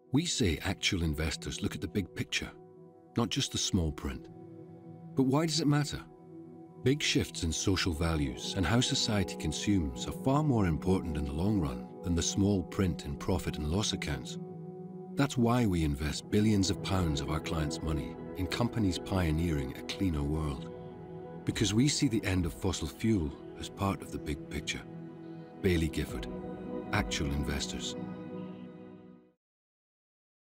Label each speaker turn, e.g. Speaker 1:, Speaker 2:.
Speaker 1: We say actual investors look at the big picture, not just the small print. But why does it matter? Big shifts in social values and how society consumes are far more important in the long run than the small print in profit and loss accounts. That's why we invest billions of pounds of our clients' money in companies pioneering a cleaner world. Because we see the end of fossil fuel as part of the big picture. Baillie Gifford, Actual Investors.